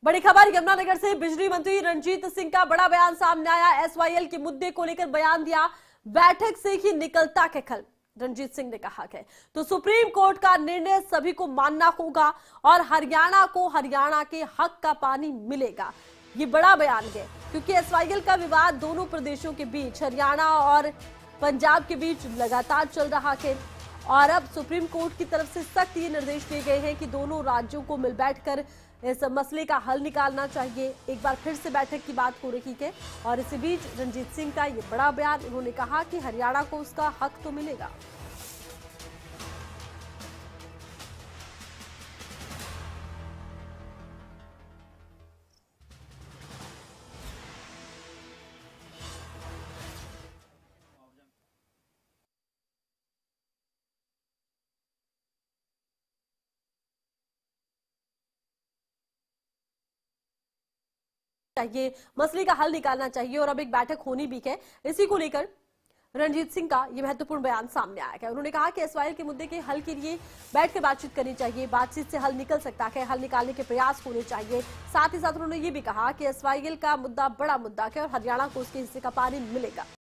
बड़ी खबर यमुनानगर से बिजली मंत्री रणजीत सिंह का बड़ा बयान सामने आया। एसवाईएल के मुद्दे को लेकर बयान दिया। बैठक से ही निकलता के खल, रणजीत सिंह ने कहा है तो सुप्रीम कोर्ट का निर्णय सभी को मानना होगा और हरियाणा को हरियाणा के हक का पानी मिलेगा। ये बड़ा बयान है क्योंकि एसवाईएल का विवाद दोनों प्रदेशों के बीच, हरियाणा और पंजाब के बीच लगातार चल रहा है और अब सुप्रीम कोर्ट की तरफ से सख्त ये निर्देश दिए गए हैं कि दोनों राज्यों को मिल बैठकर इस मसले का हल निकालना चाहिए। एक बार फिर से बैठक की बात हो रही है और इसी बीच रणजीत सिंह का ये बड़ा बयान, उन्होंने कहा कि हरियाणा को उसका हक तो मिलेगा। चाहिए, मसले का हल निकालना चाहिए और अब एक बैठक होनी भी है। इसी को लेकर रणजीत सिंह का यह महत्वपूर्ण बयान सामने आया है। उन्होंने कहा कि एसवाईएल के मुद्दे के हल के लिए बैठ के बातचीत करनी चाहिए, बातचीत से हल निकल सकता है, हल निकालने के प्रयास होने चाहिए। साथ ही साथ उन्होंने ये भी कहा कि एसवाईएल का मुद्दा बड़ा मुद्दा है और हरियाणा को उसके हिस्से का पानी मिलेगा।